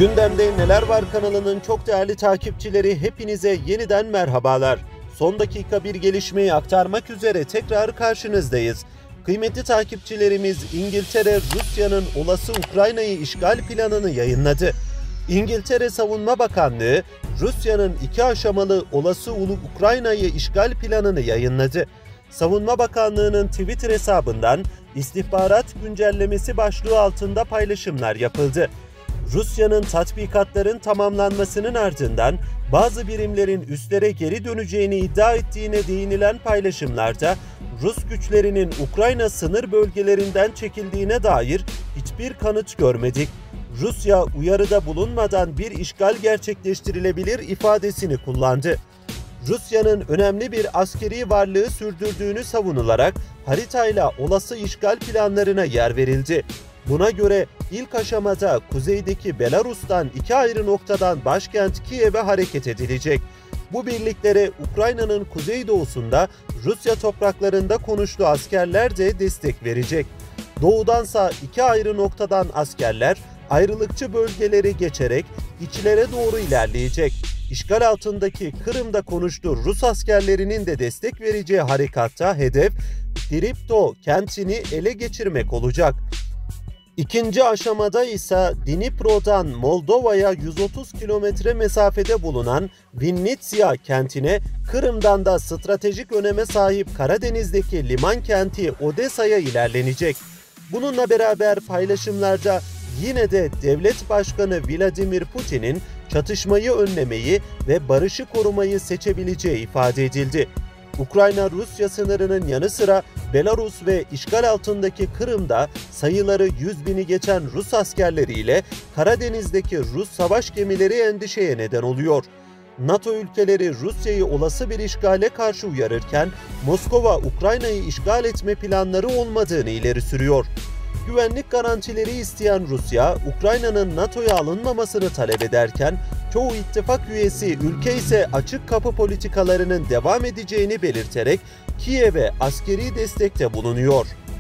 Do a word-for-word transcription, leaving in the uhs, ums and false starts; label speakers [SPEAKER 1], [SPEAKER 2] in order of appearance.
[SPEAKER 1] Gündemde Neler Var kanalının çok değerli takipçileri, hepinize yeniden merhabalar. Son dakika bir gelişmeyi aktarmak üzere tekrar karşınızdayız. Kıymetli takipçilerimiz, İngiltere, Rusya'nın olası Ukrayna'yı işgal planını yayınladı. İngiltere Savunma Bakanlığı, Rusya'nın iki aşamalı olası Ukrayna'yı işgal planını yayınladı. Savunma Bakanlığı'nın Twitter hesabından istihbarat güncellemesi başlığı altında paylaşımlar yapıldı. Rusya'nın tatbikatların tamamlanmasının ardından bazı birimlerin üslere geri döneceğini iddia ettiğine değinilen paylaşımlarda Rus güçlerinin Ukrayna sınır bölgelerinden çekildiğine dair hiçbir kanıt görmedik. Rusya uyarıda bulunmadan bir işgal gerçekleştirilebilir ifadesini kullandı. Rusya'nın önemli bir askeri varlığı sürdürdüğünü savunularak haritayla olası işgal planlarına yer verildi. Buna göre ilk aşamada kuzeydeki Belarus'tan iki ayrı noktadan başkent Kiev'e hareket edilecek. Bu birliklere Ukrayna'nın kuzeydoğusunda Rusya topraklarında konuşlu askerler de destek verecek. Doğudansa iki ayrı noktadan askerler ayrılıkçı bölgeleri geçerek içlere doğru ilerleyecek. İşgal altındaki Kırım'da konuşlu Rus askerlerinin de destek vereceği harekatta hedef Dnipro kentini ele geçirmek olacak. İkinci aşamada ise Dnipro'dan Moldova'ya yüz otuz kilometre mesafede bulunan Vinnitsia kentine, Kırım'dan da stratejik öneme sahip Karadeniz'deki liman kenti Odessa'ya ilerlenecek. Bununla beraber paylaşımlarda yine de devlet başkanı Vladimir Putin'in çatışmayı önlemeyi ve barışı korumayı seçebileceği ifade edildi. Ukrayna-Rusya sınırının yanı sıra Belarus ve işgal altındaki Kırım'da sayıları yüz bini geçen Rus askerleriyle Karadeniz'deki Rus savaş gemileri endişeye neden oluyor. NATO ülkeleri Rusya'yı olası bir işgale karşı uyarırken Moskova Ukrayna'yı işgal etme planları olmadığını ileri sürüyor. Güvenlik garantileri isteyen Rusya, Ukrayna'nın NATO'ya alınmamasını talep ederken, çoğu ittifak üyesi ülke ise açık kapı politikalarının devam edeceğini belirterek Kiev'e askeri destekte bulunuyor.